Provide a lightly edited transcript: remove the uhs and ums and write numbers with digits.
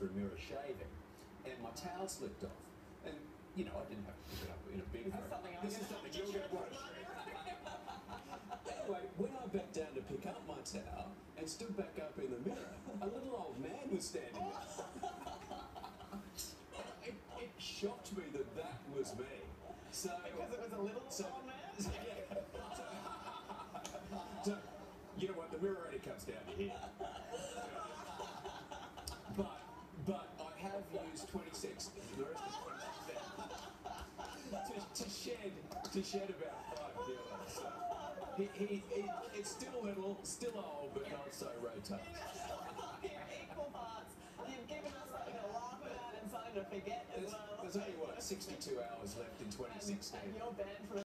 for a mirror shaving, and my towel slipped off. And, you know, I didn't have to pick it up in a big hurry. This is something you're going to watch. Anyway, when I bent down to pick up my towel and stood back up in the mirror, a little old man was standing there. It shocked me that that was me. So, because it was a little old man? Yeah. So, you know what, the mirror only comes down to here. But I have used 26, the rest of 26 to shed about 5 kilos. So it's still little, still old, but not so rotund. You're equal parts. You've given us something to laugh about and something to forget as well. There's only, what, 62 hours left in 2016. And you're banned from